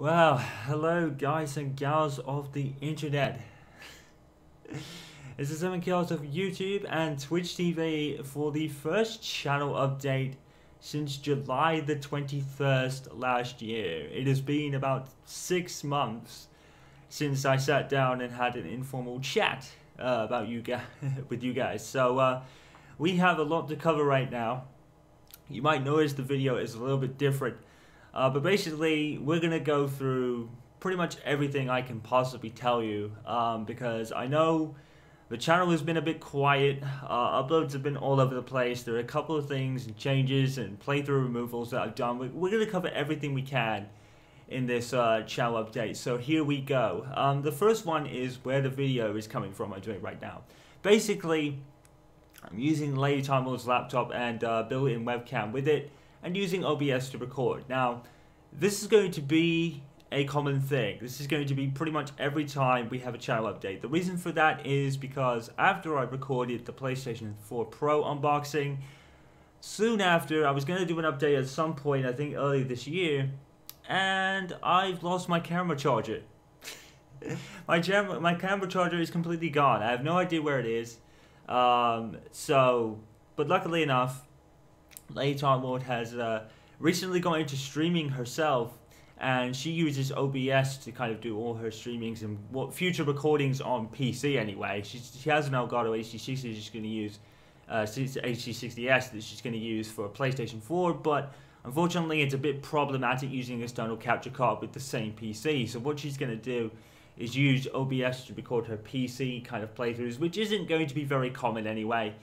Well, hello guys and gals of the internet. This is Seven Kills of YouTube and Twitch TV for the first channel update since July the 21st last year. It has been about 6 months since I sat down and had an informal chat about you guys with you guys. So we have a lot to cover right now. You might notice the video is a little bit different. But basically, we're going to go through pretty much everything I can possibly tell you, because I know the channel has been a bit quiet, uploads have been all over the place, there are a couple of things and changes and playthrough removals that I've done. We're going to cover everything we can in this channel update, so here we go. The first one is where the video is coming from I'm doing right now. Basically, I'm using Lady Time Lord's laptop and built-in webcam with it, and using OBS to record. Now, this is going to be a common thing. This is going to be pretty much every time we have a channel update. The reason for that is because after I recorded the PlayStation 4 Pro unboxing, soon after I was going to do an update at some point, I think early this year, and I've lost my camera charger. my camera charger is completely gone. I have no idea where it is. But luckily enough, Lady Time Lord has recently gone into streaming herself, and she uses OBS to kind of do all her streamings and future recordings on PC anyway. She has an Elgato HD60 she's going to use, HD60S that she's going to use for a PlayStation 4, but unfortunately it's a bit problematic using an external capture card with the same PC. So what she's going to do is use OBS to record her PC kind of playthroughs, which isn't going to be very common anyway.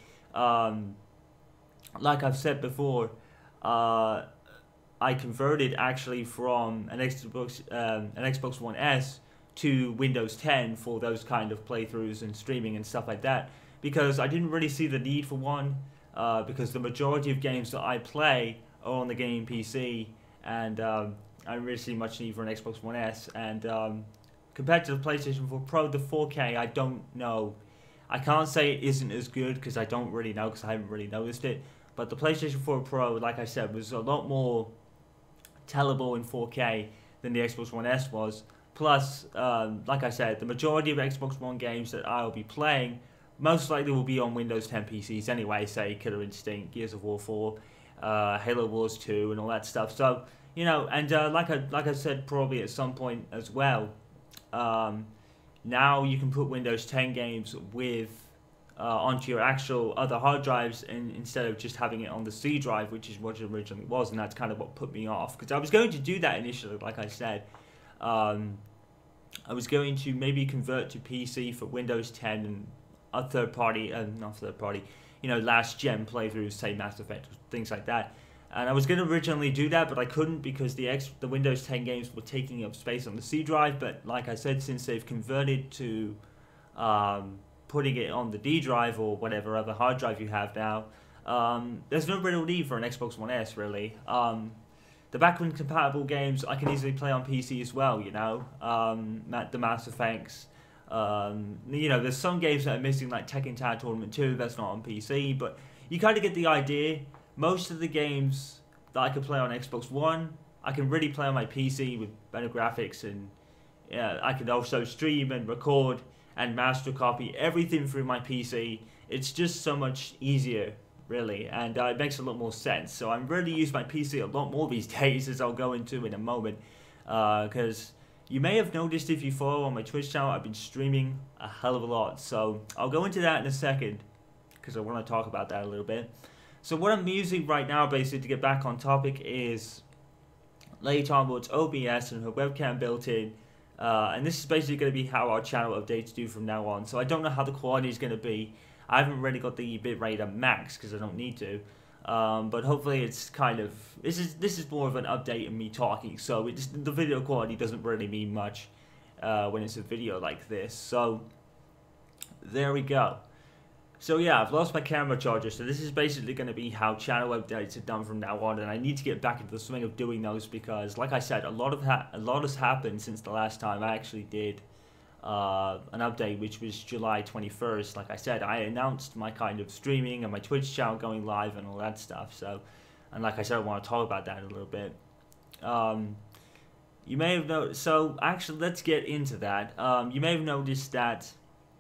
Like I've said before, I converted actually from an Xbox One S to Windows 10 for those kind of playthroughs and streaming and stuff like that, because I didn't really see the need for one, because the majority of games that I play are on the gaming PC, and I don't really see much need for an Xbox One S. And compared to the PlayStation 4 Pro, the 4K, I don't know. I can't say it isn't as good because I don't really know, because I haven't really noticed it. But the PlayStation 4 Pro, like I said, was a lot more tellable in 4K than the Xbox One S was. Plus, like I said, the majority of Xbox One games that I'll be playing most likely will be on Windows 10 PCs anyway, say Killer Instinct, Gears of War 4, Halo Wars 2, and all that stuff. So, you know, and like I said probably at some point as well, now you can put Windows 10 games with onto your actual other hard drives, and instead of just having it on the C drive, which is what it originally was, and that's kind of what put me off, because I was going to do that initially. Like I said, I was going to maybe convert to PC for Windows 10 and a third party, not third party, you know, last gen playthroughs, say Mass Effect, things like that. And I was going to originally do that, but I couldn't because the Windows 10 games were taking up space on the C drive. But like I said, since they've converted to putting it on the D drive or whatever other hard drive you have now, there's no real need for an Xbox One S, really. The backward compatible games I can easily play on PC as well, you know, the Mass Effects. You know, there's some games that are missing, like Tekken Tag Tournament 2, that's not on PC, but you kind of get the idea. Most of the games that I can play on Xbox One, I can really play on my PC with better graphics, and I can also stream and record and master copy everything through my PC. It's just so much easier, really, and it makes a lot more sense. So I'm really using my PC a lot more these days, as I'll go into in a moment, because you may have noticed if you follow on my Twitch channel, I've been streaming a hell of a lot. So I'll go into that in a second, because I want to talk about that a little bit. So what I'm using right now, basically, to get back on topic, is Lady Time Lord's OBS and her webcam built in. And this is basically going to be how our channel updates do from now on. So I don't know how the quality is going to be. I haven't really got the bitrate at max because I don't need to. But hopefully it's kind of... This is more of an update and me talking. So the video quality doesn't really mean much when it's a video like this. So there we go. So yeah, I've lost my camera charger, so this is basically going to be how channel updates are done from now on, and I need to get back into the swing of doing those because, like I said, a lot has happened since the last time I actually did an update, which was July 21st. Like I said, I announced my kind of streaming and my Twitch channel going live and all that stuff. So, and like I said, I want to talk about that a little bit. you may have noticed. So actually, let's get into that. You may have noticed that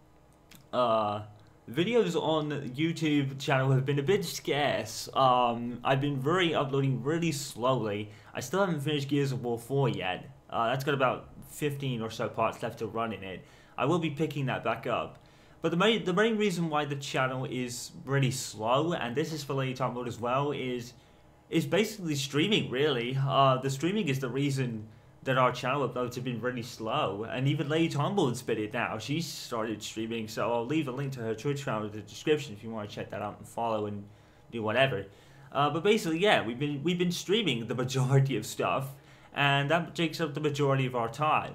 videos on YouTube channel have been a bit scarce. I've been uploading really slowly. I still haven't finished Gears of War 4 yet. That's got about 15 or so parts left to run in it. I will be picking that back up. But the main reason why the channel is really slow, and this is for Lady Time Lord as well, is basically streaming, really. The streaming is the reason that our channel uploads have been really slow, and even Lady Time Lord's been it now. She's started streaming, so I'll leave a link to her Twitch channel in the description if you want to check that out and follow and do whatever. But basically, yeah, we've been streaming the majority of stuff, and that takes up the majority of our time.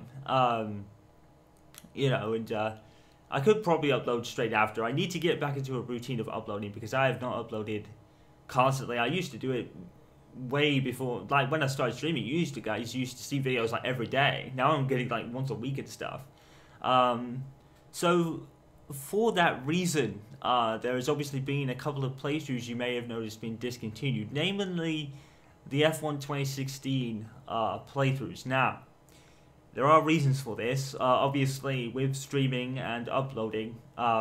You know, and I could probably upload straight after. I need to get back into a routine of uploading because I have not uploaded constantly. I used to do it way before, like when I started streaming. Guys used to see videos like every day. Now I'm getting like once a week and stuff. So for that reason, there has obviously been a couple of playthroughs you may have noticed being discontinued, namely the F1 2016 playthroughs. Now, there are reasons for this, obviously with streaming and uploading,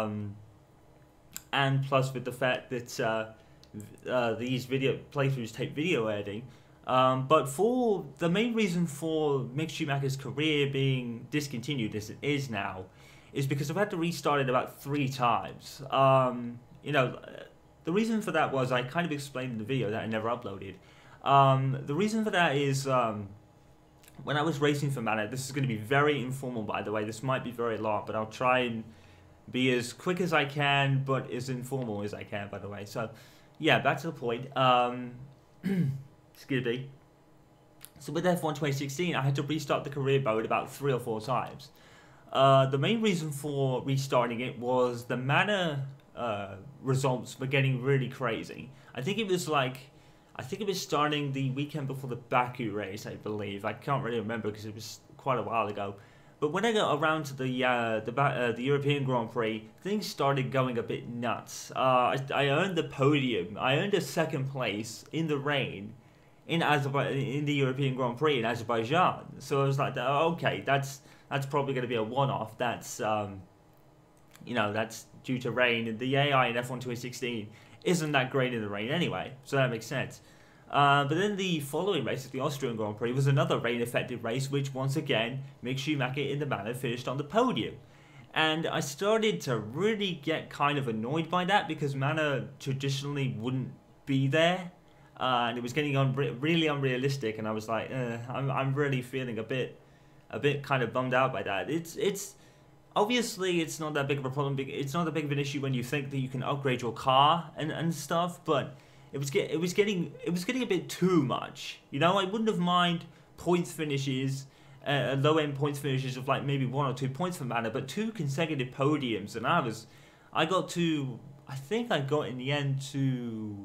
and plus with the fact that these video playthroughs take video editing. But for the main reason for Mick Schumacher's career being discontinued as it is now, is because I've had to restart it about 3 times. You know, the reason for that was, I kind of explained in the video that I never uploaded. The reason for that is, when I was racing for Mana, this is going to be very informal, by the way. This might be very long, but I'll try and be as quick as I can, but as informal as I can, by the way. So, yeah, back to the point. Excuse me. So with F1 2016, I had to restart the career mode about 3 or 4 times. The main reason for restarting it was the Mana results were getting really crazy. I think it was starting the weekend before the Baku race, I believe. I can't really remember because it was quite a while ago. But when I got around to the European Grand Prix, things started going a bit nuts. I earned the podium. I earned a 2nd place in the rain in the European Grand Prix in Azerbaijan. So I was like, okay, that's probably going to be a one-off. That's you know, that's due to rain. And the AI in F1 2016 isn't that great in the rain anyway, so that makes sense. But then the following race, the Austrian Grand Prix, was another rain-affected race, which once again, Mick Schumacher in the Mana finished on the podium. And I started to really get kind of annoyed by that, because Mana traditionally wouldn't be there, and it was getting really unrealistic. And I was like, I'm really feeling a bit kind of bummed out by that. It's obviously it's not that big of a problem. It's not that big of an issue when you think that you can upgrade your car and stuff, but it was getting a bit too much. You know, I wouldn't have mind points finishes, low-end points finishes of like maybe 1 or 2 points for Mana, but 2 consecutive podiums, and I think I got in the end to,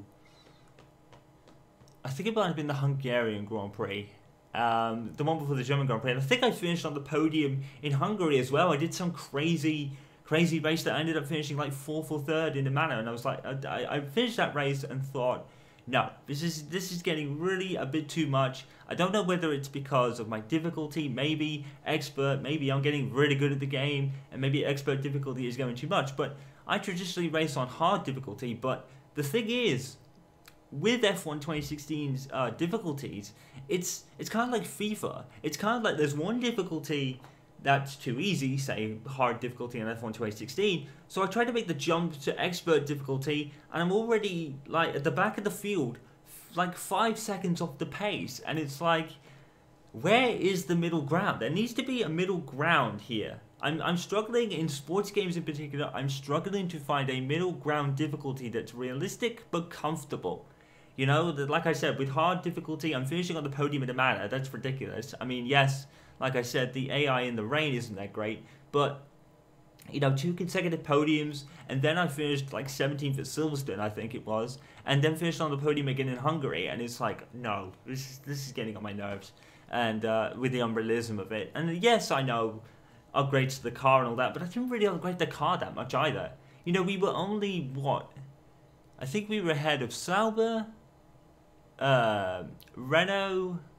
I think it might have been the Hungarian Grand Prix. The one before the German Grand Prix, and I think I finished on the podium in Hungary as well. I did some crazy race that I ended up finishing like 4th or 3rd in the Mana, and I was like, I finished that race and thought, no, this is getting really a bit too much. I don't know whether it's because of my difficulty, maybe expert, maybe I'm getting really good at the game, and maybe expert difficulty is going too much, but I traditionally race on hard difficulty. But the thing is, with F1 2016's difficulties, it's kind of like FIFA. It's kind of like there's one difficulty that's too easy, say hard difficulty in F1 2016, so I try to make the jump to expert difficulty, and I'm already like at the back of the field, like 5 seconds off the pace, and it's like, where is the middle ground? There needs to be a middle ground here. I'm struggling in sports games in particular. I'm struggling to find a middle ground difficulty that's realistic but comfortable. You know, like I said, with hard difficulty, I'm finishing on the podium in the Mana. That's ridiculous. I mean, yes, like I said, the AI in the rain isn't that great, but, you know, 2 consecutive podiums, and then I finished like 17th at Silverstone, I think it was, and then finished on the podium again in Hungary, and it's like, no, this is getting on my nerves, and with the unrealism of it. And yes, I know upgrades to the car and all that, but I didn't really upgrade the car that much either. You know, we were only, what, I think we were ahead of Sauber, Renault,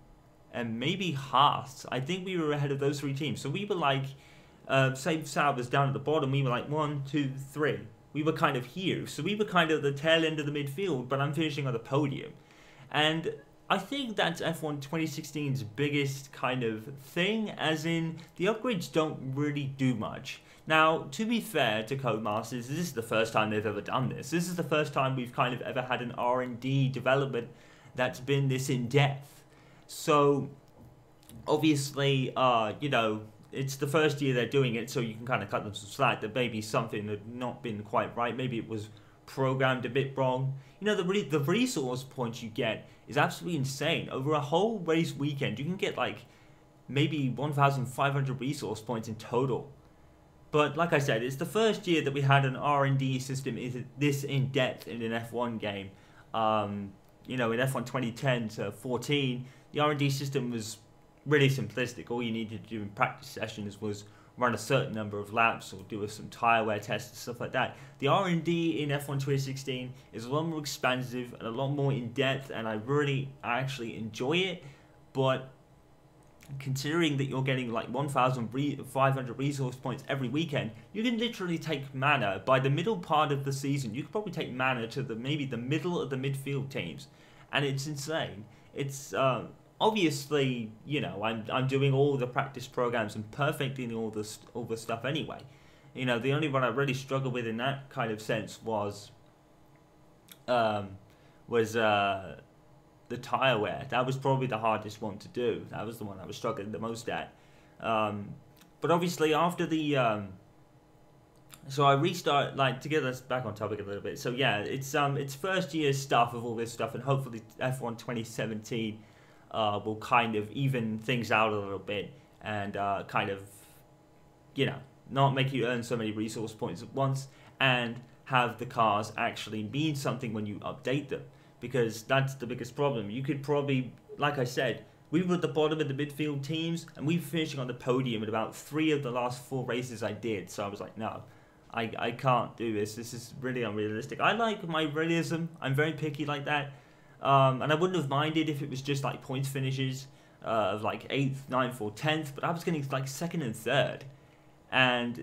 and maybe Haas. I think we were ahead of those three teams. So we were like, say Sauber's down at the bottom, we were like 1, 2, 3. We were kind of here. So we were kind of the tail end of the midfield, but I'm finishing on the podium. And I think that's F1 2016's biggest kind of thing, as in the upgrades don't really do much. Now, to be fair to Codemasters, this is the first time they've ever done this. This is the first time we've kind of ever had an R&D development that's been this in-depth. So, obviously, you know, it's the first year they're doing it, so you can kind of cut them some slack that maybe something had not been quite right. Maybe it was programmed a bit wrong. You know, the resource points you get is absolutely insane. Over a whole race weekend, you can get like maybe 1,500 resource points in total. But like I said, it's the first year that we had an R&D system this in depth in an F1 game. You know, in F1 2010 to 14, the R&D system was really simplistic. All you needed to do in practice sessions was run a certain number of laps or do some tyre wear tests and stuff like that. The R&D in F1 2016 is a lot more expansive and a lot more in-depth, and I actually enjoy it. But considering that you're getting like 1,500 resource points every weekend, you can literally take mana. By the middle part of the season, you could probably take mana to maybe the middle of the midfield teams, and it's insane. It's obviously, you know, I'm doing all the practice programs and perfecting all the stuff anyway. You know, the only one I really struggled with in that kind of sense was the tyre wear. That was probably the hardest one to do. That was the one I was struggling the most at. But obviously after the so I restart, like, to get us back on topic a little bit. So yeah, it's first year stuff of all this stuff, and hopefully F1 2017 will kind of even things out a little bit and kind of, you know, not make you earn so many resource points at once, and have the cars actually mean something when you update them, because that's the biggest problem. You could probably, like I said, we were at the bottom of the midfield teams, and we were finishing on the podium at about 3 of the last 4 races I did. So I was like, no, I can't do this. This is really unrealistic. I like my realism. I'm very picky like that. And I wouldn't have minded if it was just like points finishes of like 8th, 9th, or 10th, but I was getting like 2nd and 3rd. And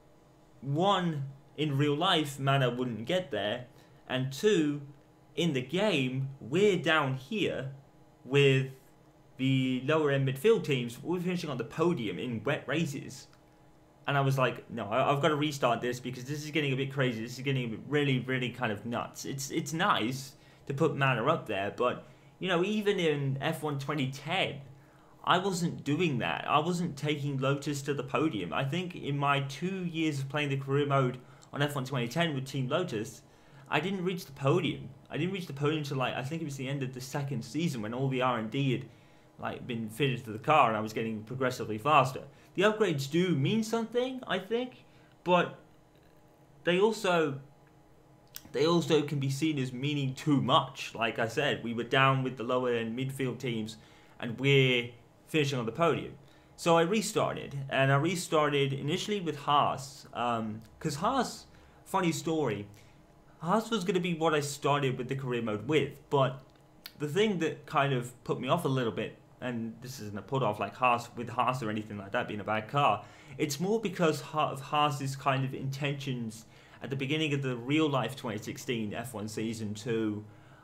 1, in real life, mana wouldn't get there, and 2, in the game, we're down here with the lower end midfield teams. We're finishing on the podium in wet races. And I was like, no, I've got to restart this, because this is getting a bit crazy. This is getting really, really kind of nuts. It's nice to put mana up there, but, you know, even in F1 2010, I wasn't doing that. I wasn't taking Lotus to the podium. I think in my 2 years of playing the career mode on F1 2010 with Team Lotus, I didn't reach the podium. I didn't reach the podium until, like, I think it was the end of the 2nd season, when all the R&D had, like, been fitted to the car and I was getting progressively faster. The upgrades do mean something, I think, but they also can be seen as meaning too much. Like I said, we were down with the lower end midfield teams, and we're finishing on the podium. So I restarted, and I restarted initially with Haas, because Haas, funny story, Haas was going to be what I started with the career mode with, but the thing that kind of put me off a little bit, and this isn't a put off like Haas or anything like that being a bad car, it's more because of Haas's kind of intentions at the beginning of the real life 2016 F1 season to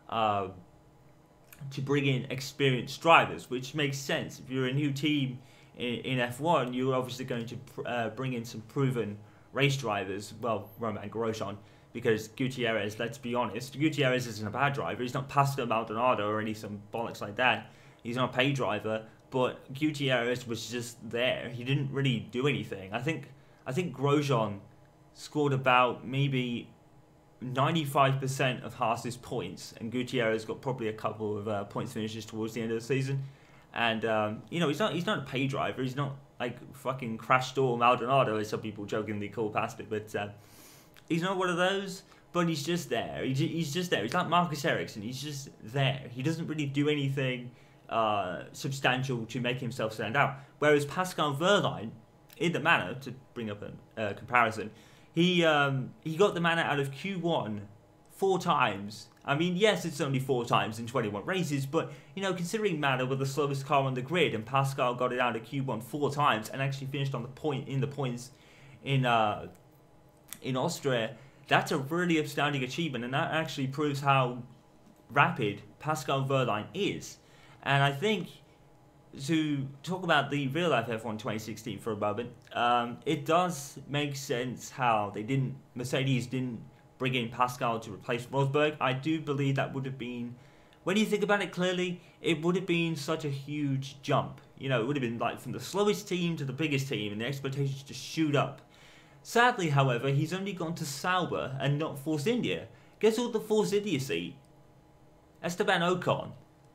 bring in experienced drivers, which makes sense. If you're a new team in F1, you're obviously going to bring in some proven race drivers. Well, Romain Grosjean, because Gutierrez, let's be honest, Gutierrez isn't a bad driver. He's not Pastor Maldonado or some bollocks like that. He's not a pay driver, but Gutierrez was just there. He didn't really do anything. I think Grosjean scored about maybe 95% of Haas's points, and Gutierrez got probably a couple of points finishes towards the end of the season. And you know, he's not a pay driver. He's not like fucking Crash Storm Maldonado, as some people jokingly call past it. But he's not one of those. But he's just there. He's just there. He's like Marcus Ericsson. He's just there. He doesn't really do anything substantial to make himself stand out. Whereas Pascal Wehrlein, in the manner, to bring up a comparison, he got the mana out of Q1 4 times. I mean, yes, it's only 4 times in 21 races, but, you know, considering Manor were the slowest car on the grid, and Pascal got it out of Q1 4 times, and actually finished on the points in Austria, that's a really outstanding achievement, and that actually proves how rapid Pascal Wehrlein is. And I think, to talk about the real life F1 2016 for a moment, it does make sense how Mercedes didn't bring in Pascal to replace Rosberg. I do believe that would have been, when you think about it clearly, it would have been such a huge jump. You know, it would have been like from the slowest team to the biggest team, and the expectations just shoot up. Sadly, however, he's only gone to Sauber and not Force India. Guess what the Force India seat? Esteban Ocon.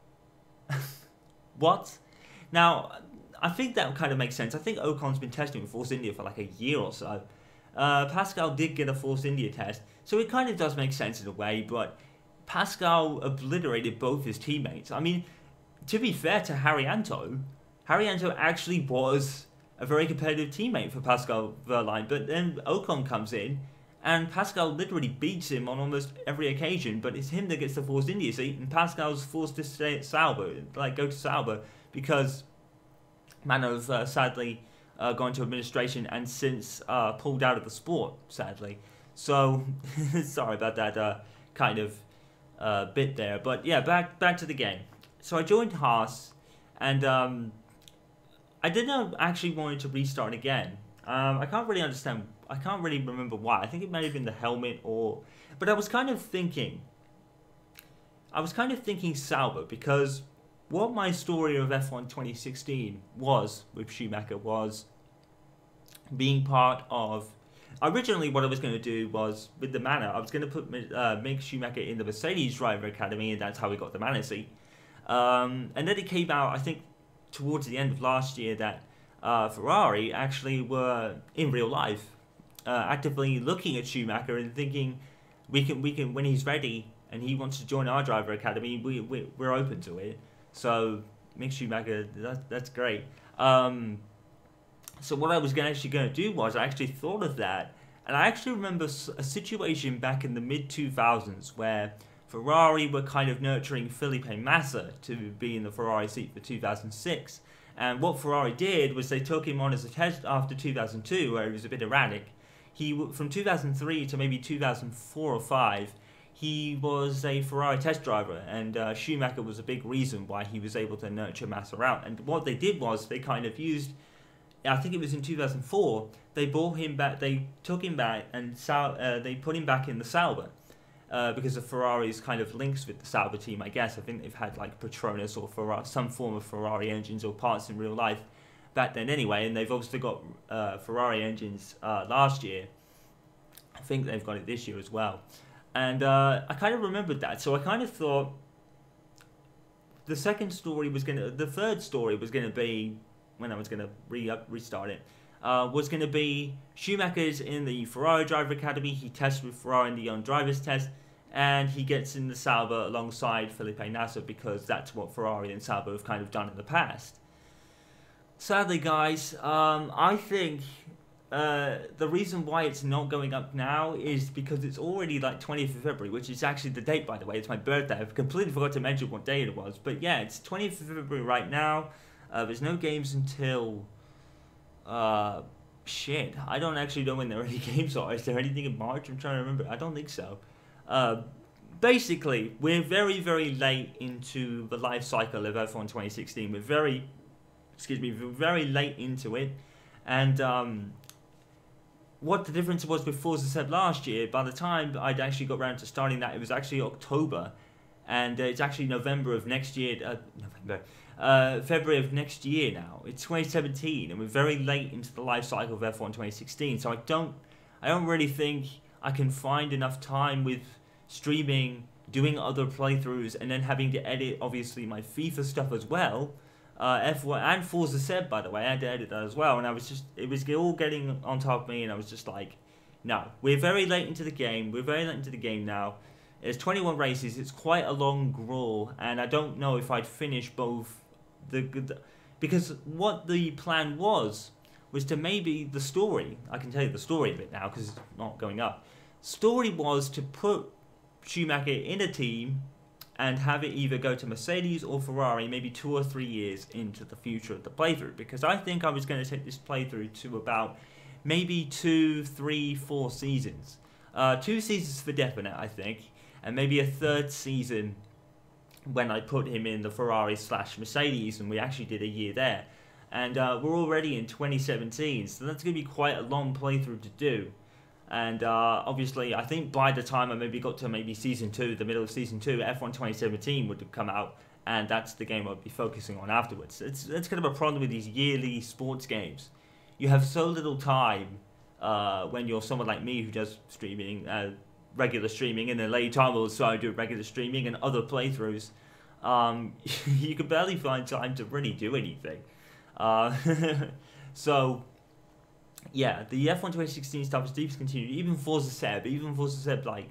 What? Now, I think that kind of makes sense. I think Ocon's been testing with Force India for like a year or so. Pascal did get a Force India test, so it kind of does make sense in a way, but Pascal obliterated both his teammates. I mean, to be fair to Haryanto actually was a very competitive teammate for Pascal Wehrlein, but then Ocon comes in, and Pascal literally beats him on almost every occasion, but it's him that gets the Force India seat, and Pascal's forced to stay at Sauber, go to Sauber, because Mano's sadly gone to administration and since pulled out of the sport, sadly. So, sorry about that kind of bit there. But yeah, back to the game. So I joined Haas, and I didn't actually want to restart again. I can't really understand. I can't really remember why. I think it may have been the helmet, but I was kind of thinking Sauber, because what my story of F1 2016 was with Schumacher was being part of. Originally, what I was going to do was, with the Manor, I was going to put Mick Schumacher in the Mercedes Driver Academy, and that's how we got the Manor seat. And then it came out, I think, towards the end of last year, that Ferrari actually were, in real life, actively looking at Schumacher and thinking, we can when he's ready and he wants to join our Driver Academy, we're open to it. So, Mick Schumacher, that's great. So what I was actually going to do was, I actually thought of that, and I actually remember a situation back in the mid-2000s where Ferrari were kind of nurturing Felipe Massa to be in the Ferrari seat for 2006. And what Ferrari did was they took him on as a test after 2002, where he was a bit erratic. From 2003 to maybe 2004 or 5, he was a Ferrari test driver, and Schumacher was a big reason why he was able to nurture Massa out. And what they did was they kind of used, I think it was in 2004, they brought him back, they took him back, and they put him back in the Sauber. Because of Ferrari's kind of links with the Sauber team, I guess. I think they've had like Petronas or Ferrari, some form of Ferrari engines or parts in real life back then anyway, and they've obviously got Ferrari engines last year. I think they've got it this year as well. And I kind of remembered that, so I kind of thought the third story was going to be, when I was going to restart it, was going to be Schumacher's in the Ferrari Driver Academy. He tests with Ferrari in the Young Drivers Test, and he gets in the Sauber alongside Felipe Nasr, because that's what Ferrari and Sauber have kind of done in the past. Sadly, guys, I think the reason why it's not going up now is because it's already like 20th of February, which is actually the date, by the way. It's my birthday. I've completely forgot to mention what day it was. But yeah, it's 20th of February right now. There's no games until... shit, I don't actually know when there any games are. Is there anything in March? I'm trying to remember. I don't think so. Basically, we're very, very late into the life cycle of F1 2016. We're very late into it. And what the difference was with Forza Seb last year, by the time I'd actually got around to starting that, it was actually October. And it's actually November of next year. February of next year now. It's 2017, and we're very late into the life cycle of F1 2016. So I don't really think I can find enough time with streaming, doing other playthroughs, and then having to edit obviously my FIFA stuff as well. F1 and Forza Seb, by the way, I had to edit that as well, and it was all getting on top of me, and I was just like, no, we're very late into the game. We're very late into the game now. It's 21 races. It's quite a long crawl, and I don't know if I'd finish both. Because what the plan was to maybe the story, I can tell you the story of it now because it's not going up. Story was to put Schumacher in a team and have it either go to Mercedes or Ferrari maybe 2 or 3 years into the future of the playthrough, because I think I was going to take this playthrough to about maybe 2, 3, 4 seasons. 2 seasons for definite, I think, and maybe a 3rd season when I put him in the Ferrari/Mercedes, and we actually did a year there. And we're already in 2017, so that's going to be quite a long playthrough to do. And obviously, I think by the time I maybe got to maybe Season 2, the middle of Season 2, F1 2017 would have come out, and that's the game I'd be focusing on afterwards. That's kind of a problem with these yearly sports games. You have so little time when you're someone like me who does streaming, regular streaming, and then later time will also do regular streaming and other playthroughs. You can barely find time to really do anything. So, yeah, the F1 2016 stuff is discontinued. Even Forza Seb like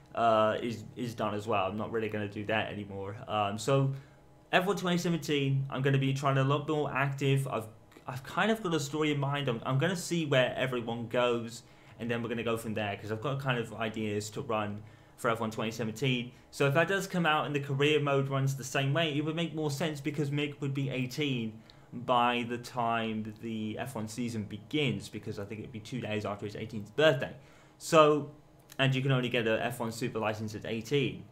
is done as well. I'm not really going to do that anymore. So F1 2017, I'm going to be trying to a lot more active. I've kind of got a story in mind. I'm going to see where everyone goes, and then we're going to go from there, because I've got kind of ideas to run for F1 2017. So if that does come out and the career mode runs the same way, it would make more sense, because Mick would be 18 by the time the F1 season begins, because I think it'd be 2 days after his 18th birthday. So, and you can only get a F1 super license at 18.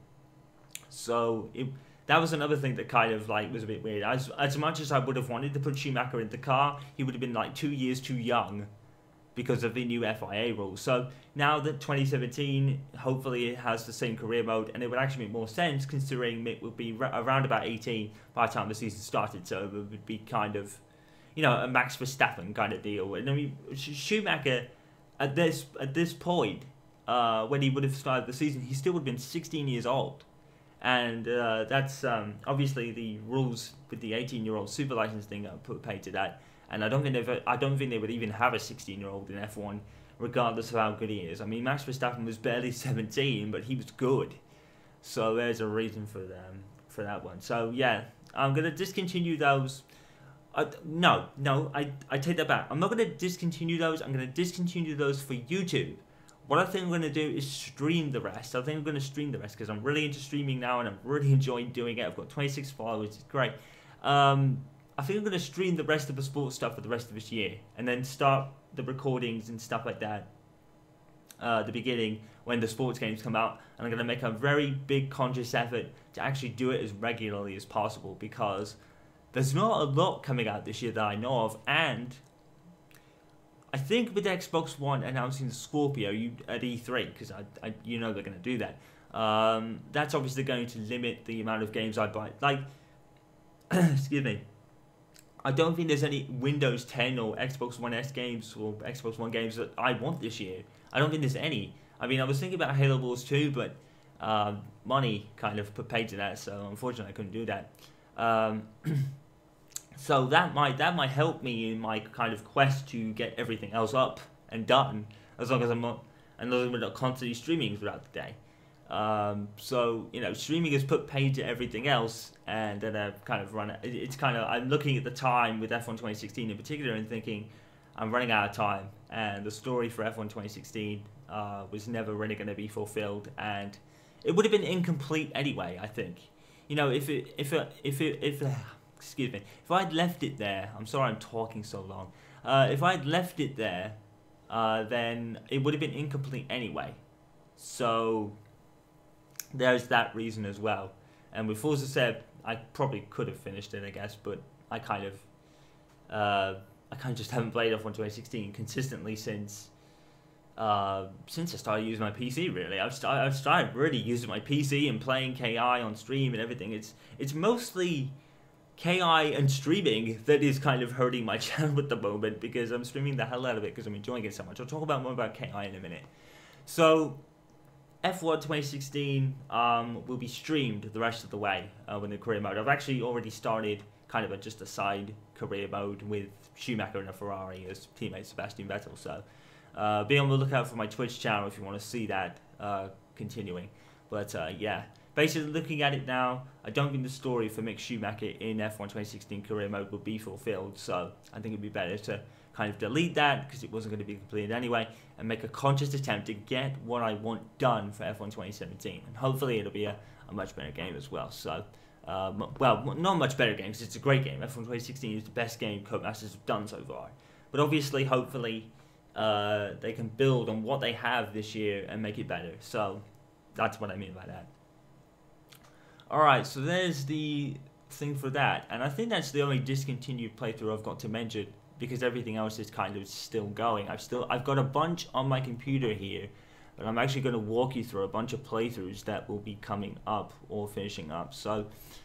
So that was another thing that kind of like was a bit weird. As much as I would have wanted to put Schumacher in the car, he would have been like 2 years too young because of the new FIA rules. So now that 2017, hopefully it has the same career mode, and it would actually make more sense considering Mick would be around about 18 by the time the season started. So it would be kind of, you know, a Max Verstappen kind of deal. And I mean, Schumacher at this point, when he would have started the season, he still would have been 16 years old. And that's obviously the rules with the 18-year-old super license thing that put paid to that. And I don't think they would even have a 16-year-old in F1, regardless of how good he is. I mean, Max Verstappen was barely 17, but he was good. So there's a reason for that one. So yeah, I'm gonna discontinue those. No, I take that back. I'm not gonna discontinue those. I'm gonna discontinue those for YouTube. What I think I'm going to do is stream the rest. I think I'm going to stream the rest because I'm really into streaming now and I'm really enjoying doing it. I've got 26 followers. It's great. I think I'm going to stream the rest of the sports stuff for the rest of this year and then start the recordings and stuff like that at the beginning when the sports games come out. And I'm going to make a very big conscious effort to actually do it as regularly as possible, because there's not a lot coming out this year that I know of. And I think with Xbox One announcing the Scorpio at E3, because you know they're going to do that, that's obviously going to limit the amount of games I buy. Like, excuse me, I don't think there's any Windows 10 or Xbox One S games or Xbox One games that I want this year. I don't think there's any. I mean, I was thinking about Halo Wars 2, but money kind of put paid to that, so unfortunately I couldn't do that. So that might help me in my kind of quest to get everything else up and done, as long as I'm not constantly streaming throughout the day. So, you know, streaming has put paid to everything else, and then I've kind of run it. It's kind of, I'm looking at the time with F1 2016 in particular and thinking I'm running out of time, and the story for F1 2016 was never really going to be fulfilled, and it would have been incomplete anyway, I think. You know, excuse me, if I'd left it there, I'm sorry I'm talking so long, if I'd left it there, then it would have been incomplete anyway. So there's that reason as well. And with Forza Seb, I probably could have finished it, I guess, but I kind of just haven't played F1 2016 consistently since I started using my PC. Really, I've started really using my PC and playing KI on stream and everything. It's mostly KI and streaming that is kind of hurting my channel at the moment, because I'm streaming the hell out of it because I'm enjoying it so much. I'll talk about more about KI in a minute. So F1 2016 will be streamed the rest of the way with the career mode. I've actually already started kind of just a side career mode with Schumacher and a Ferrari as teammate Sebastian Vettel. So be on the lookout for my Twitch channel if you want to see that continuing. But yeah, basically looking at it now, I don't think the story for Mick Schumacher in F1 2016 career mode will be fulfilled. So I think it'd be better to kind of delete that because it wasn't going to be completed anyway, and make a conscious attempt to get what I want done for F1 2017, and hopefully it'll be a much better game as well. So, well, not much better game because it's a great game. F1 2016 is the best game Codemasters have done so far, but obviously, hopefully, they can build on what they have this year and make it better. So that's what I mean by that. Alright, so there's the thing for that, and I think that's the only discontinued playthrough I've got to mention, because everything else is kind of still going. I've got a bunch on my computer here, but I'm actually going to walk you through a bunch of playthroughs that will be coming up or finishing up. So,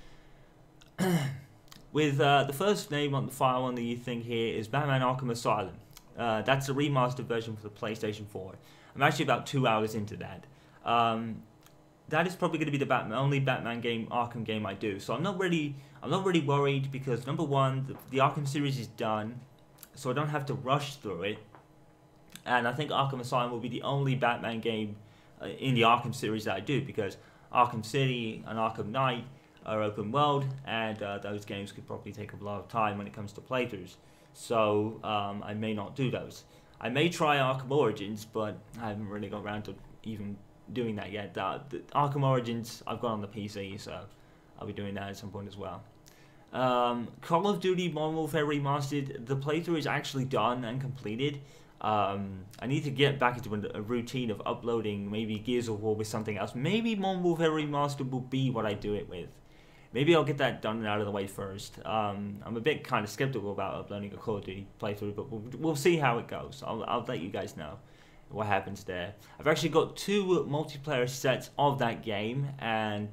with the first name on the file on the thing here is Batman Arkham Asylum. That's the remastered version for the PlayStation 4. I'm actually about 2 hours into that. That is probably going to be the only Batman game, Arkham game I do. So I'm not really worried because number one, the Arkham series is done, so I don't have to rush through it. And I think Arkham Asylum will be the only Batman game in the Arkham series that I do, because Arkham City and Arkham Knight are open world, and those games could probably take a lot of time when it comes to playthroughs. So I may not do those. I may try Arkham Origins, but I haven't really got around to even doing that yet. The Arkham Origins I've got on the PC, so I'll be doing that at some point as well. Call of Duty Modern Warfare Remastered, the playthrough is actually done and completed. I need to get back into a routine of uploading maybe Gears of War with something else. Maybe Modern Warfare Remastered will be what I do it with. Maybe I'll get that done and out of the way first. I'm a bit kind of skeptical about uploading a Call of Duty playthrough, but we'll see how it goes. I'll let you guys know what happens there. I've actually got 2 multiplayer sets of that game, and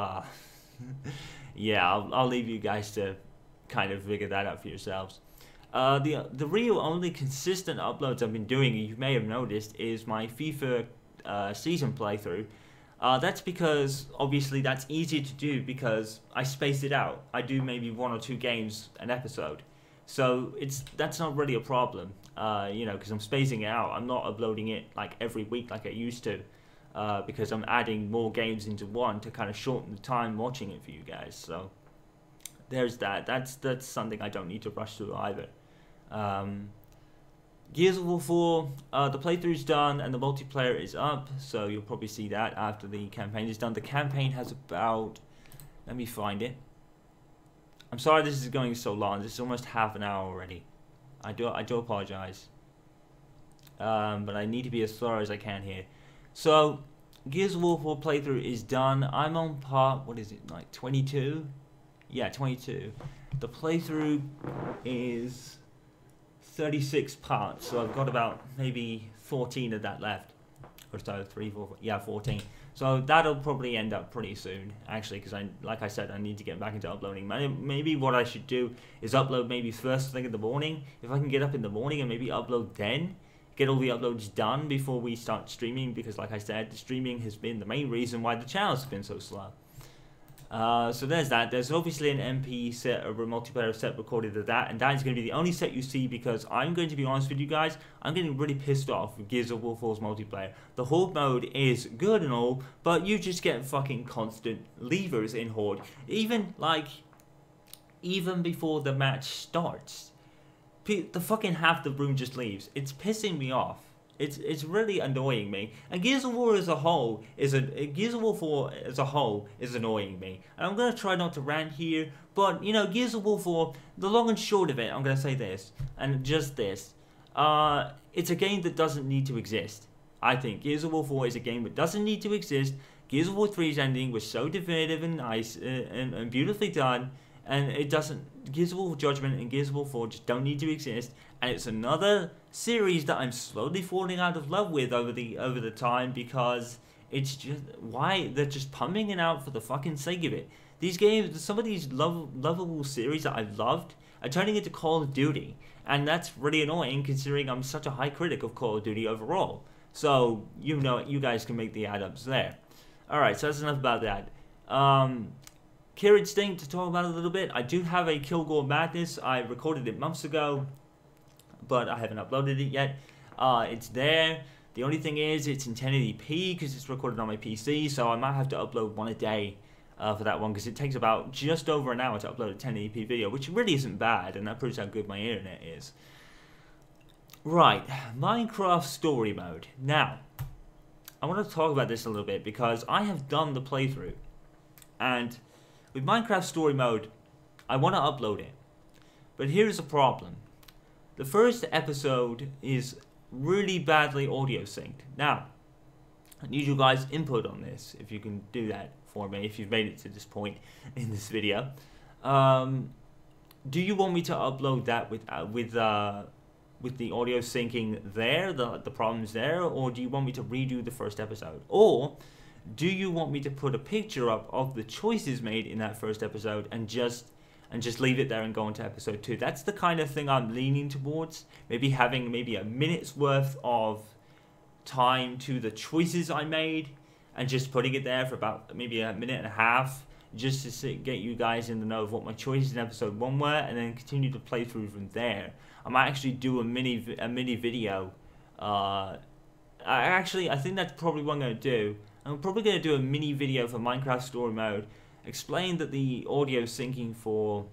yeah, I'll leave you guys to kind of figure that out for yourselves. The real only consistent uploads I've been doing, you may have noticed, is my FIFA season playthrough. That's because obviously that's easier to do because I space it out. I do maybe 1 or 2 games an episode, so that's not really a problem. You know, because I'm spacing it out. I'm not uploading it like every week like I used to, because I'm adding more games into one to kind of shorten the time watching it for you guys. So there's that. That's something I don't need to rush through either. Gears of War 4, the playthrough's done and the multiplayer is up, so you'll probably see that after the campaign is done. The campaign has about, let me find it. I'm sorry this is going so long. This is almost half an hour already. I do apologize. But I need to be as thorough as I can here. So, Gears of War 4 playthrough is done. I'm on part, what is it, like 22? Yeah, 22. The playthrough is 36 parts, so I've got about maybe 14 of that left. Or so, 3, 4, yeah, 14. So that'll probably end up pretty soon, actually, because like I said, I need to get back into uploading. Maybe what I should do is upload maybe first thing in the morning. If I can get up in the morning and maybe upload then, get all the uploads done before we start streaming, because like I said, the streaming has been the main reason why the channel's been so slow. So there's that. There's obviously an MP set, a multiplayer set recorded of that, and that is going to be the only set you see, because I'm going to be honest with you guys, I'm getting really pissed off with Gears of War 4's multiplayer. The Horde mode is good and all, but you just get fucking constant levers in Horde. Even before the match starts, the fucking half the room just leaves. It's pissing me off. It's really annoying me. And Gears of War as a whole Gears of War 4 as a whole is annoying me. And I'm gonna try not to rant here, but you know, Gears of War 4, the long and short of it, I'm gonna say this, and just this. It's a game that doesn't need to exist. I think Gears of War 4 is a game that doesn't need to exist. Gears of War 3's ending was so definitive and nice and beautifully done, and it doesn't. Gears of War Judgment and Gears of War 4 just don't need to exist, and it's another series that I'm slowly falling out of love with over the time, because it's just why they're just pumping it out for the fucking sake of it. These games, some of these lovable series that I've loved, are turning into Call of Duty, and that's really annoying considering I'm such a high critic of Call of Duty overall. So you know, you guys can make the add-ups there. All right, so that's enough about that. Killer Instinct, to talk about it a little bit. I do have a Kilgore Madness. I recorded it months ago, but I haven't uploaded it yet. It's there. The only thing is, it's in 1080p because it's recorded on my PC, so I might have to upload one a day for that one, because it takes about just over an hour to upload a 1080p video, which really isn't bad, and that proves how good my internet is. Right, Minecraft Story Mode. Now, I want to talk about this a little bit because I have done the playthrough, and with Minecraft Story Mode, I want to upload it. But here's the problem. The first episode is really badly audio synced. Now, I need you guys' input on this, if you can do that for me, if you've made it to this point in this video. Do you want me to upload that with the audio syncing there, the problems there, or do you want me to redo the first episode? Or do you want me to put a picture up of the choices made in that first episode and just leave it there and go on to episode 2? That's the kind of thing I'm leaning towards. Maybe having a minute's worth of time to the choices I made and just putting it there for about maybe a minute and a half, just to get you guys in the know of what my choices in episode 1 were, and then continue to play through from there. I might actually do a mini video. I think that's probably what I'm going to do. I'm probably going to do a mini video for Minecraft Story Mode, explain that the audio syncing for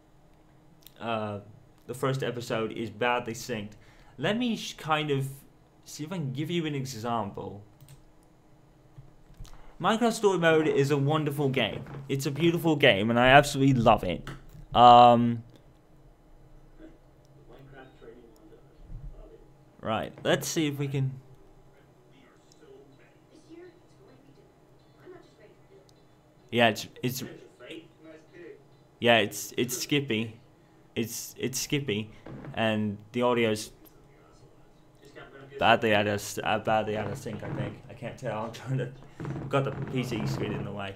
the first episode is badly synced. Let me kind of see if I can give you an example. Minecraft Story Mode is a wonderful game. It's a beautiful game, and I absolutely love it. Right, let's see if we can... Yeah, it's Skippy. It's Skippy, and the audio's badly out of sync. I think I can't tell. I'm trying to. I've got the PC screen in the way.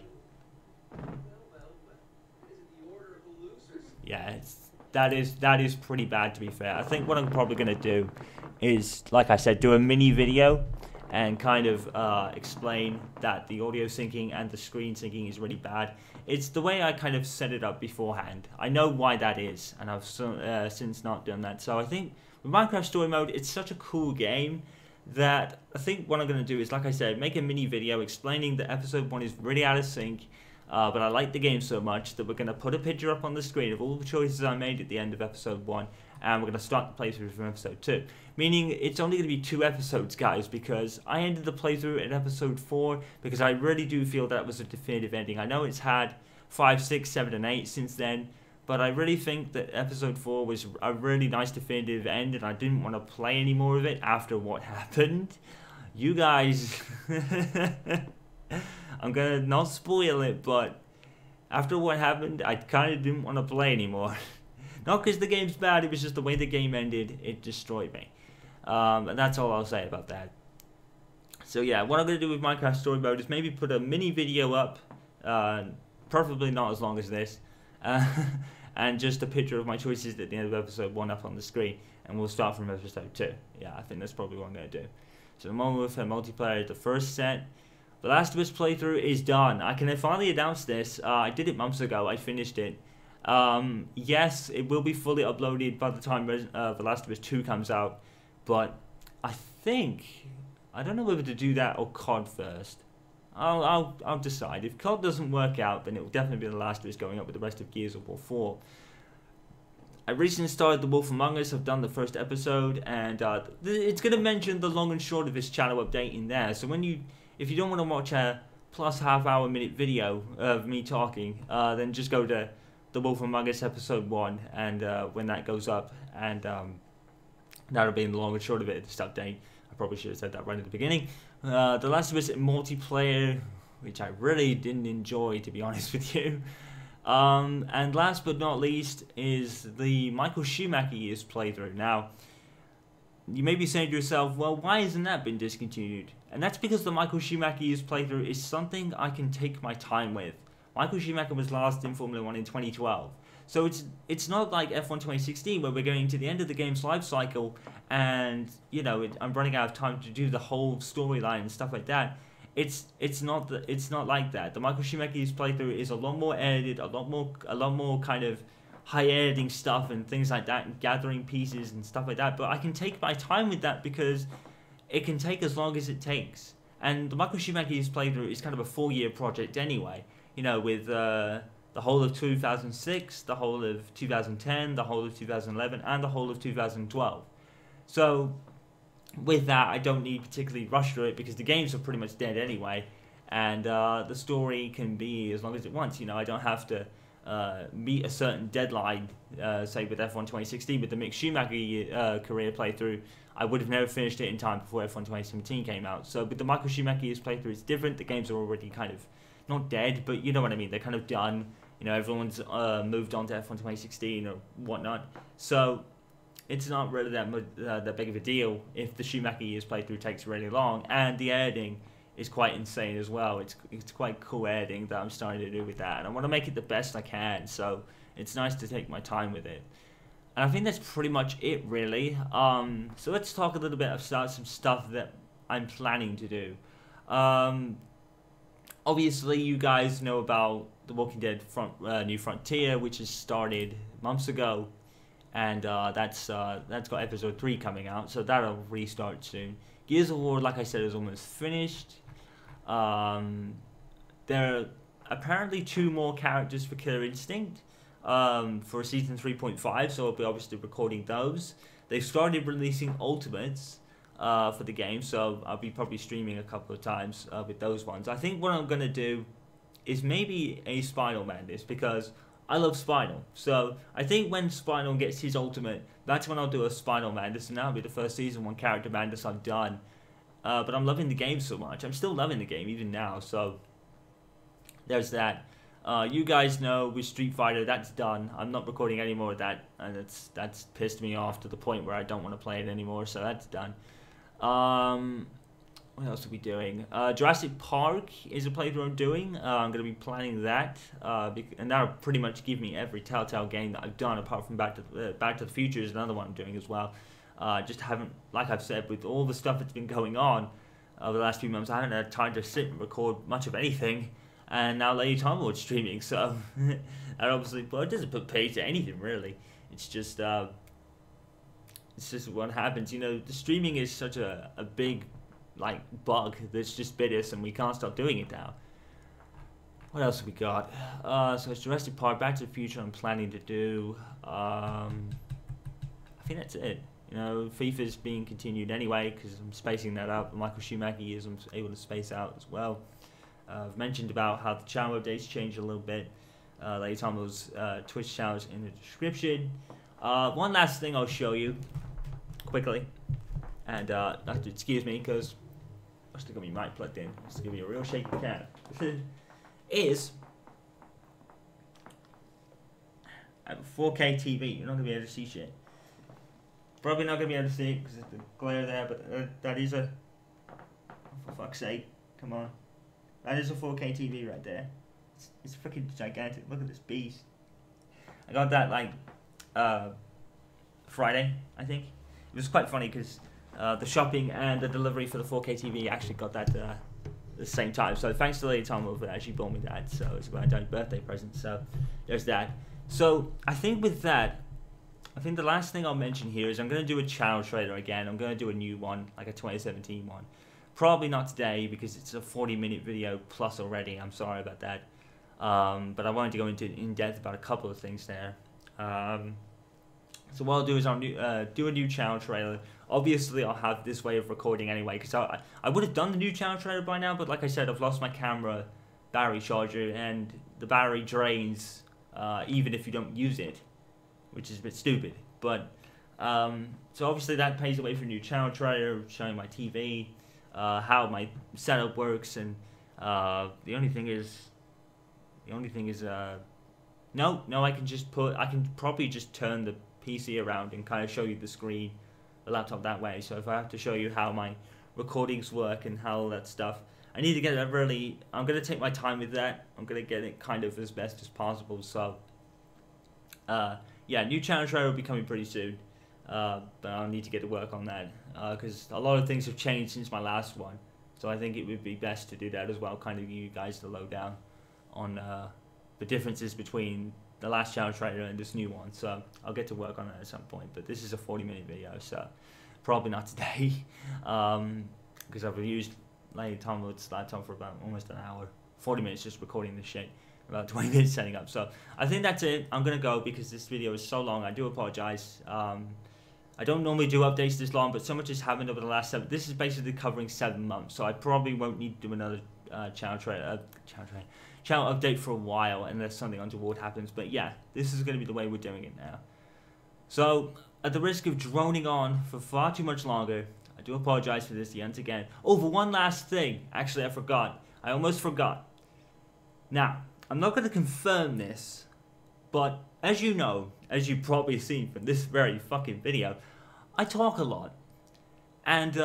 Yeah, that is pretty bad, to be fair. I think what I'm probably gonna do is, like I said, do a mini video and kind of explain that the audio syncing and the screen syncing is really bad. It's the way I kind of set it up beforehand. I know why that is, and I've since not done that. So I think with Minecraft Story Mode, it's such a cool game that I think what I'm going to do is, like I said, make a mini video explaining that episode 1 is really out of sync, but I like the game so much that we're going to put a picture up on the screen of all the choices I made at the end of episode 1, and we're going to start the playthrough from episode 2. Meaning it's only going to be 2 episodes, guys, because I ended the playthrough at episode 4 because I really do feel that was a definitive ending. I know it's had 5, 6, 7, and 8 since then, but I really think that episode 4 was a really nice definitive end, and I didn't want to play any more of it after what happened. You guys... I'm going to not spoil it, but after what happened, I kind of didn't want to play anymore. Not because the game's bad, it was just the way the game ended, it destroyed me. And that's all I'll say about that. So yeah, what I'm going to do with Minecraft Story Mode is maybe put a mini video up, preferably not as long as this, and just a picture of my choices at the end of episode 1 up on the screen, and we'll start from episode 2. Yeah, I think that's probably what I'm going to do. So the Modern Warfare multiplayer, the first set. The Last of Us playthrough is done. I can finally announce this. I did it months ago. I finished it. Yes, it will be fully uploaded by the time The Last of Us 2 comes out. But I think... I don't know whether to do that or COD first. I'll decide. If COD doesn't work out, then it will definitely be The Last of Us going up with the rest of Gears of War 4. I recently started The Wolf Among Us. I've done the first episode. And it's going to mention the long and short of this channel update in there. So when you... If you don't want to watch a plus half-hour minute video of me talking, then just go to The Wolf Among Us episode 1, and when that goes up, and that'll be the long and short of it, this update. I probably should have said that right at the beginning. The Last of Us multiplayer, which I really didn't enjoy, to be honest with you. And last but not least is the Michael Schumacher years playthrough. Now, you may be saying to yourself, well, why hasn't that been discontinued? And that's because the Michael Schumacher years playthrough is something I can take my time with. Michael Schumacher was last in Formula 1 in 2012. So it's not like F1 2016 where we're going to the end of the game's life cycle and, you know, I'm running out of time to do the whole storyline and stuff like that. It's not like that. The Michael Schumacher years playthrough is a lot more edited, a lot more kind of high editing stuff and things like that, and gathering pieces and stuff like that. But I can take my time with that because it can take as long as it takes. And the Michael Schumacher's playthrough is kind of a 4-year project anyway. You know, with the whole of 2006, the whole of 2010, the whole of 2011, and the whole of 2012. So with that, I don't need particularly rush through it because the games are pretty much dead anyway, and the story can be as long as it wants. You know, I don't have to meet a certain deadline. Say with F1 2016, with the Mick Schumacher career playthrough, I would have never finished it in time before F1 2017 came out. So with the Michael Schumacher's playthrough, it's different. The games are already kind of not dead, but you know what I mean. They're kind of done. You know, everyone's moved on to F1 2016 or whatnot. So it's not really that big of a deal if the Schumacher's playthrough takes really long, and the editing is quite insane as well. It's quite cool editing that I'm starting to do with that, and I want to make it the best I can. So it's nice to take my time with it. And I think that's pretty much it, really. So let's talk a little bit about some stuff that I'm planning to do. Obviously, you guys know about The Walking Dead New Frontier, which has started months ago, and that's got episode 3 coming out, so that'll restart soon. Gears of War, like I said, is almost finished. There are apparently 2 more characters for Killer Instinct. For season 3.5, so I'll be obviously recording those. They've started releasing ultimates for the game, so I'll be probably streaming a couple of times with those ones. I think what I'm going to do is maybe a Spinal Mantis, because I love Spinal. So I think when Spinal gets his ultimate, that's when I'll do a Spinal Mantis, and that'll be the first season 1 character Mantis I've done. But I'm loving the game so much. I'm still loving the game even now, so there's that. You guys know with Street Fighter, that's done. I'm not recording any more of that, and that's pissed me off to the point where I don't want to play it anymore, so that's done. What else are we doing? Jurassic Park is a playthrough I'm doing. I'm going to be planning that, and that'll pretty much give me every Telltale game that I've done, apart from Back to the Future is another one I'm doing as well. Just haven't, like I've said, with all the stuff that's been going on over the last few months, I haven't had time to sit and record much of anything. And now Lady Tomwood's streaming, so that obviously, well, it doesn't put pay to anything really. It's just what happens. You know, the streaming is such a big like bug that's just bit us, and we can't stop doing it now. What else have we got? So it's Jurassic Park, Back to the Future. I'm planning to do. I think that's it. You know, FIFA's being continued anyway because I'm spacing that out. Michael Schumacher is I'm able to space out as well. I've mentioned about how the channel updates changed a little bit. Later on those Twitch channels in the description. One last thing I'll show you quickly, and excuse me because I still got my mic plugged in. Just to give you a real shaky cat. Is at 4K TV. You're not gonna be able to see shit. Probably not gonna be able to see it because of the glare there, but that is a. For fuck's sake! Come on. That is a 4K TV right there. It's freaking gigantic. Look at this beast. I got that like Friday, I think. It was quite funny because the shopping and the delivery for the 4K TV actually got that at the same time. So thanks to Lady Tom for actually bought me that. So it's a Valentine's birthday present. So there's that. So I think with that, I think the last thing I'll mention here is I'm going to do a channel trailer again. I'm going to do a new one, like a 2017 one. Probably not today because it's a 40-minute video plus already. I'm sorry about that. But I wanted to go into in depth about a couple of things there. So what I'll do is I'll do a new channel trailer. Obviously, I'll have this way of recording anyway because I would have done the new channel trailer by now. But like I said, I've lost my camera battery charger and the battery drains even if you don't use it, which is a bit stupid. But so obviously that pays the way for a new channel trailer, showing my TV. How my setup works, and the only thing is no, I can probably just turn the PC around and kind of show you the screen, the laptop that way. So if I have to show you how my recordings work and how all that stuff, I need to get it really. I'm gonna take my time with that. I'm gonna get it kind of as best as possible. So yeah, new channel trailer will be coming pretty soon. But I'll need to get to work on that because a lot of things have changed since my last one. So I think it would be best to do that as well, kind of give you guys the lowdown on the differences between the last channel trailer and this new one. So I'll get to work on that at some point. But this is a 40-minute video, so Probably not today, because I've used Lady Tomwood's laptop for about almost an hour, 40 minutes just recording this shit, about 20 minutes setting up. So I think that's it. I'm gonna go because this video is so long. I do apologize. I don't normally do updates this long, but so much has happened over the last 7. This is basically covering 7 months, so I probably won't need to do another channel update for a while unless something untoward happens. But yeah, this is gonna be the way we're doing it now. So at the risk of droning on for far too much longer, I do apologize for this yet again. Oh, for one last thing. Actually, I forgot. I almost forgot. Now, I'm not going to confirm this, but as you know, as you've probably seen from this very fucking video, I talk a lot. And,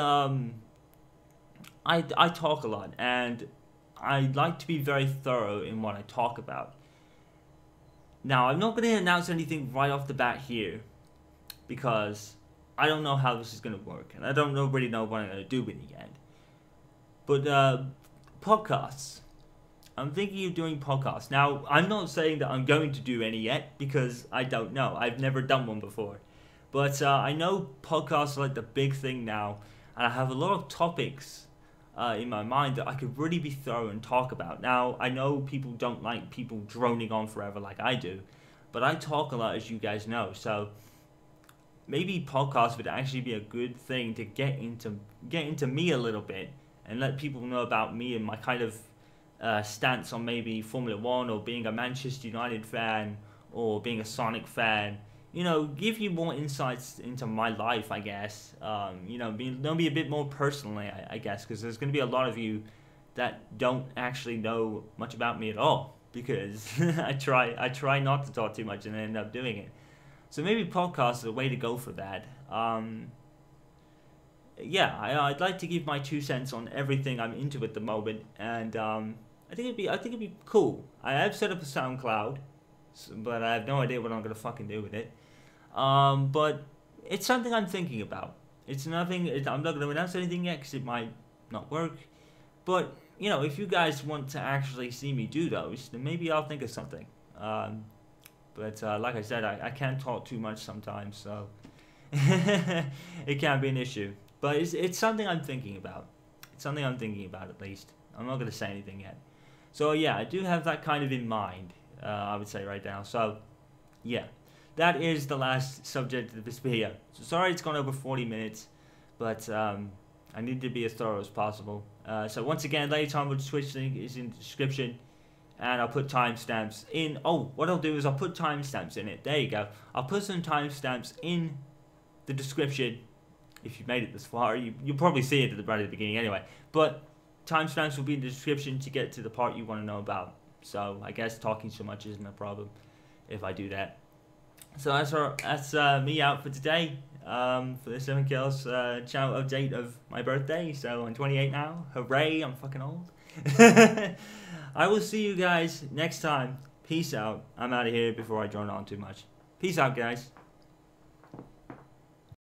I talk a lot, and I like to be very thorough in what I talk about. Now, I'm not going to announce anything right off the bat here, because I don't know how this is going to work, and I don't really know what I'm going to do with it yet. But podcasts. I'm thinking of doing podcasts. Now, I'm not saying that I'm going to do any yet, because I don't know. I've never done one before. But I know podcasts are like the big thing now, and I have a lot of topics in my mind that I could really be thorough and talk about. Now, I know people don't like people droning on forever like I do, but I talk a lot, as you guys know, so maybe podcasts would actually be a good thing to get into me a little bit and let people know about me and my kind of stance on maybe Formula 1 or being a Manchester United fan or being a Sonic fan. You know, give you more insights into my life, I guess. You know, be a bit more personally, I guess, because there's going to be a lot of you that don't actually know much about me at all, because I try not to talk too much and end up doing it. So maybe podcasts is a way to go for that. Yeah, I'd like to give my 2 cents on everything I'm into at the moment, and I think it'd be cool. I have set up a SoundCloud, but I have no idea what I'm gonna fucking do with it. But it's something I'm thinking about. It's nothing. I'm not gonna announce anything yet because it might not work. But you know, if you guys want to actually see me do those, then maybe I'll think of something. But like I said, I can't talk too much sometimes, so it can be an issue. But it's something I'm thinking about. It's something I'm thinking about, at least. I'm not going to say anything yet. So yeah, I do have that kind of in mind, I would say right now. So yeah, that is the last subject of this video. So sorry it's gone over 40 minutes, but I need to be as thorough as possible. So once again, Lady Tomwood's Twitch link is in the description. And I'll put timestamps in. Oh, what I'll do is I'll put timestamps in it. There you go. I'll put some timestamps in the description. If you made it this far, you'll probably see it at the very beginning anyway. But timestamps will be in the description to get to the part you want to know about. So I guess talking so much isn't a problem if I do that. So that's me out for today. For the 7 Kills channel update of my birthday. So I'm 28 now. Hooray! I'm fucking old. I will see you guys next time. Peace out. I'm out of here before I drone on too much. Peace out, guys.